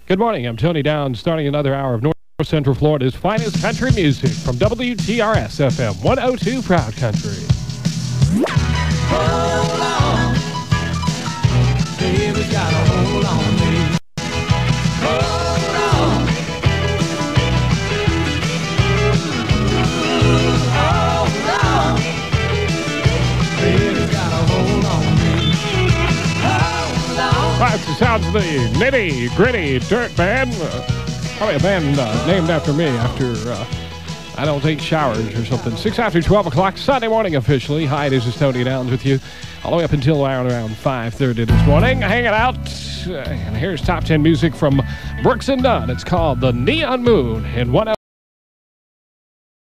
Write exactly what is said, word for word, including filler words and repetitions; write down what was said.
Good morning, I'm Tony Downs, starting another hour of North Central Florida's finest country music from W T R S F M one oh two Proud Country. Hold on, baby, gotta hold on me. Hold on, hold on, baby, gotta hold on me. Hold on. That's the sounds of the Nitty Gritty Dirt Band. Uh, probably a band uh, named after me after uh, I don't take showers or something. Six after twelve o'clock, Sunday morning officially. Hi, this is Tony Downs with you all the way up until around, around five thirty this morning. Hanging out. Uh, and here's top ten music from Brooks and Dunn. It's called The Neon Moon in one